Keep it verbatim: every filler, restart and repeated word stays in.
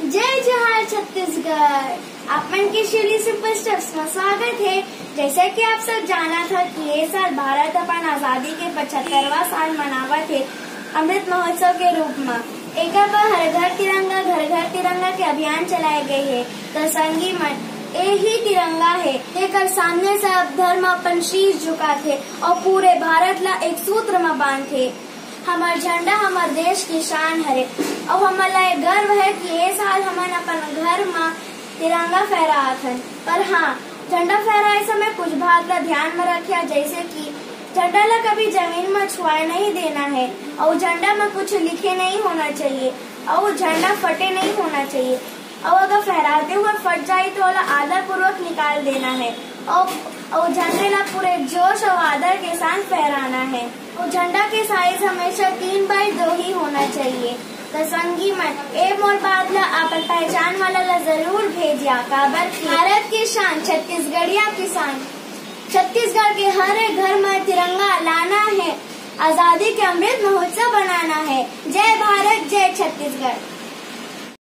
जय जोहार छत्तीसगढ़। आप मन के शिवली सुपर स्टेप्स में स्वागत है। जैसे कि आप सब जाना था कि ये साल भारत अपन आजादी के पचहत्तरवा साल मनावत है अमृत महोत्सव के रूप में। एक बार हर घर तिरंगा घर घर तिरंगा के अभियान चलाए गए है। तो संगी मन यही तिरंगा है लेकर सामने से अब धर्म अपन शीश झुका थे और पूरे भारत ला एक सूत्र में बांध थे। हमार झंडा हमार देश की शान है और हमारा गर्व है कि ये साल हमन अपन घर में तिरंगा फहरात हन। पर हाँ, झंडा फहराए समय कुछ बात ला ध्यान में रखिया, जैसे कि झंडा ला कभी जमीन में छुआए नहीं देना है और झंडा में कुछ लिखे नहीं होना चाहिए और झंडा फटे नहीं होना चाहिए और अगर फहराते हुए फट जाए तो आदर पूर्वक निकाल देना है और और झंडे ला पूरे जोश और आदर के साथ फहराना है। और झंडा के साइज हमेशा तीन बाई दो ही होना चाहिए। तो संगी मन ए मोर बात ला आप पहचान वाला ला जरूर भेजिया। काबर भारत की शान छत्तीसगढ़िया किसान, छत्तीसगढ़ के हर एक घर में तिरंगा लाना है, आजादी के अमृत महोत्सव बनाना है। जय भारत जय छत्तीसगढ़।